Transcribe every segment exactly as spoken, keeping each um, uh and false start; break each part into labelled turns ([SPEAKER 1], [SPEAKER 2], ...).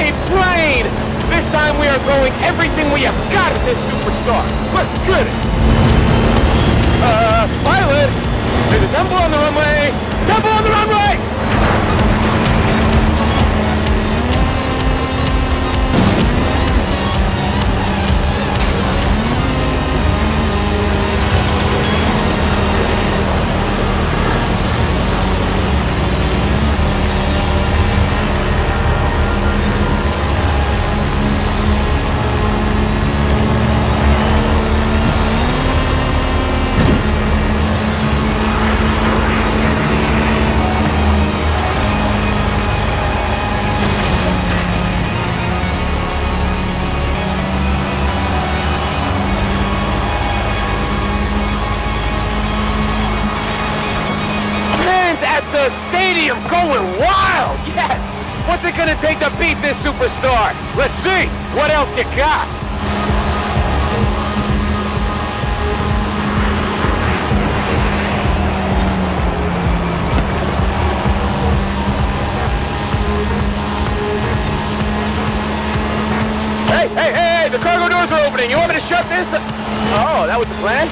[SPEAKER 1] Hey, plane! This time we are throwing everything we have got at this superstar. Let's get it! Uh, pilot! There's a temple on the runway! Temple on the runway! At the stadium going wild, yes! What's it gonna take to beat this superstar? Let's see! What else you got? Hey, hey, hey! The cargo doors are opening! You want me to shut this? Oh, that was the plan?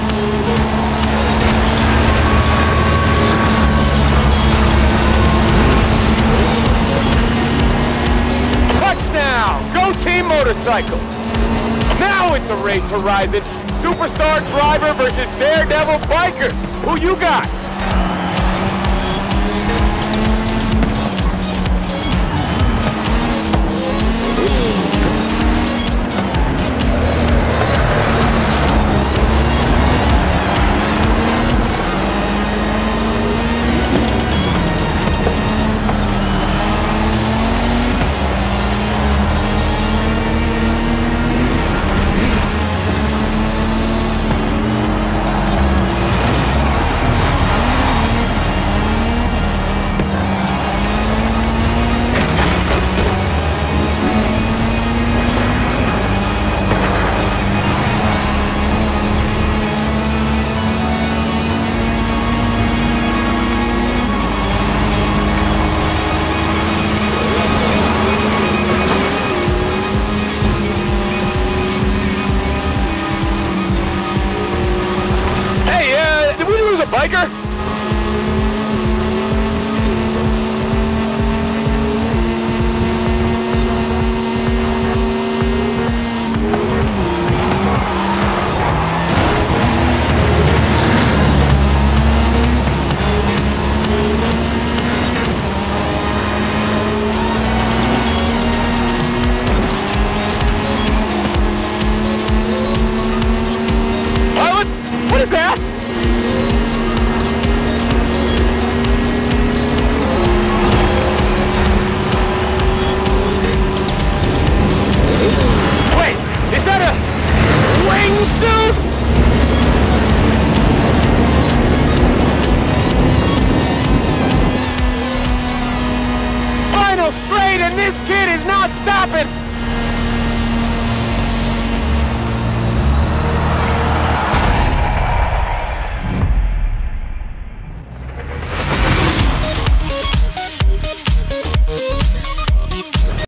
[SPEAKER 1] Touchdown! Go Team Motorcycles! Now it's a race horizon. Superstar driver versus Daredevil biker. Who you got? Biker?